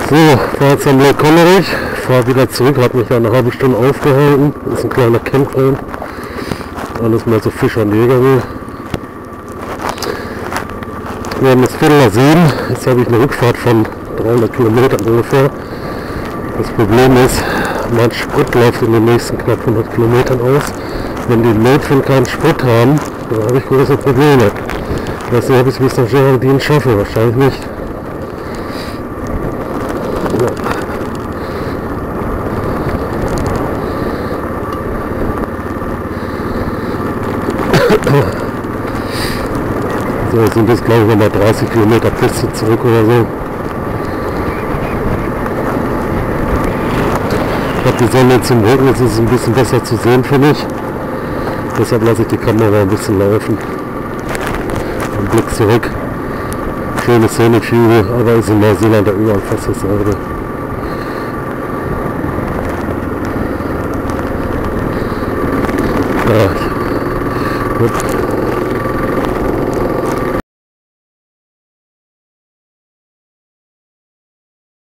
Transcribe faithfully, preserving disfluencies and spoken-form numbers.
So, war jetzt am Lake Connerich, fahre wieder zurück, habe mich eine halbe Stunde aufgehalten, ist ein kleiner Campground, alles mehr so Fisch- und Jägermüll. Wir haben das Vierteler Seen, jetzt habe ich eine Rückfahrt von dreihundert Kilometern ungefähr. Das Problem ist, mein Sprit läuft in den nächsten knapp hundert Kilometern aus. Wenn die Mädchen keinen Sprit haben, dann habe ich große Probleme. Ich weiß nicht, ob ich es bis nach Geraldine schaffe, wahrscheinlich nicht. Ja. So, sind jetzt glaube ich nochmal dreißig Kilometer Piste zurück oder so. Ich habe die Sonne zum Rücken, jetzt ist es ein bisschen besser zu sehen für mich. Deshalb lasse ich die Kamera ein bisschen laufen. Ein Blick zurück. Schöne Scenic View, aber ist in Neuseeland ja überall fast dasselbe. Ja, gut.